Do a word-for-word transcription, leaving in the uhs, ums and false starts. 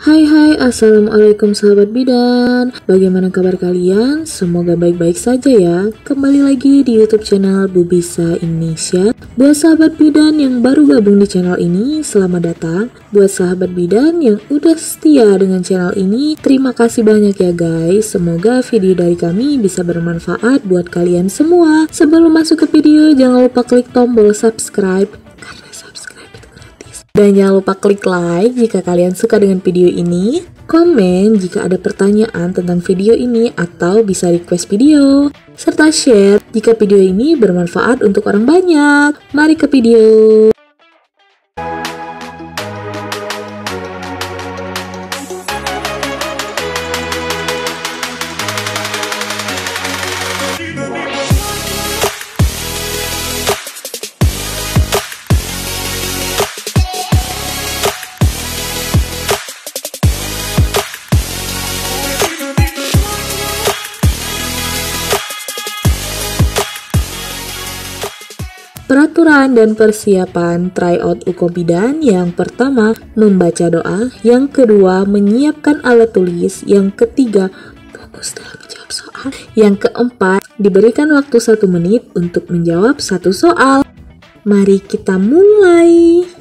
Hai hai, assalamualaikum sahabat bidan. Bagaimana kabar kalian? Semoga baik-baik saja ya. Kembali lagi di YouTube channel Bu Bisa Indonesia. Buat sahabat bidan yang baru gabung di channel ini, selamat datang. Buat sahabat bidan yang udah setia dengan channel ini, terima kasih banyak ya guys. Semoga video dari kami bisa bermanfaat buat kalian semua. Sebelum masuk ke video, jangan lupa klik tombol subscribe. Dan jangan lupa klik like jika kalian suka dengan video ini, komen jika ada pertanyaan tentang video ini atau bisa request video, serta share jika video ini bermanfaat untuk orang banyak. Mari ke video. Peraturan dan persiapan tryout U K O Bidan. Yang pertama, membaca doa. Yang kedua, menyiapkan alat tulis. Yang ketiga, fokus dalam menjawab soal. Yang keempat, diberikan waktu satu menit untuk menjawab satu soal. Mari kita mulai.